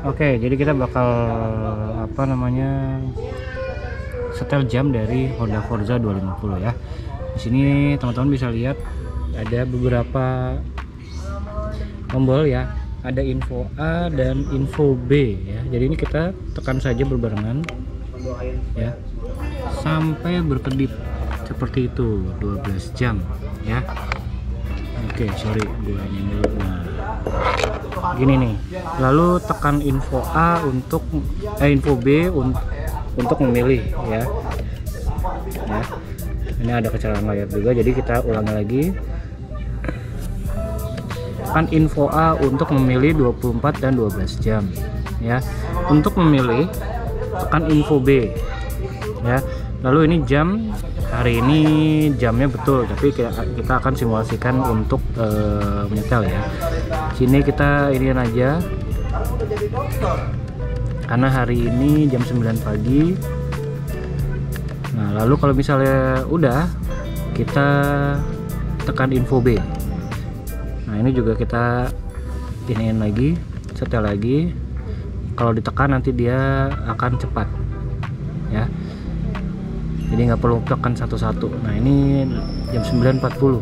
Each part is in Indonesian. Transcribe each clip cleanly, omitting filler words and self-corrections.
Oke, jadi kita bakal apa namanya setel jam dari Honda Forza 250 ya. Di sini teman-teman bisa lihat ada beberapa tombol ya. Ada info A dan info B ya. Jadi ini kita tekan saja berbarengan ya sampai berkedip seperti itu 12 jam ya. Oke, sorry gue ini dulu. Nah, gini nih. Lalu tekan info A untuk info B untuk memilih ya. Ya. Ini ada kecerahan layar juga, jadi kita ulangi lagi. Tekan info A untuk memilih 24 dan 12 jam ya. Untuk memilih tekan info B ya. Lalu ini jam hari ini jamnya betul, tapi kita akan simulasikan untuk menyetel ya. Sini kita iniin aja karena hari ini jam 9 pagi. Nah, lalu kalau misalnya udah, kita tekan info B. Nah, ini juga kita iniin lagi, setel lagi. Kalau ditekan nanti dia akan cepat ya, jadi nggak perlu tekan satu-satu. Nah, ini jam 9.40.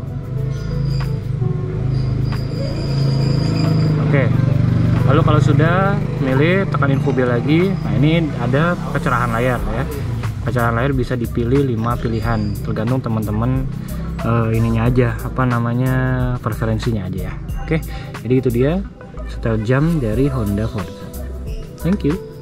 Oke, lalu kalau sudah milih, tekan info B lagi. Nah, ini ada kecerahan layar ya. Kecerahan layar bisa dipilih 5 pilihan, tergantung teman-teman ininya aja, apa namanya, preferensinya aja ya. Oke, jadi itu dia setel jam dari Honda Forza. Thank you.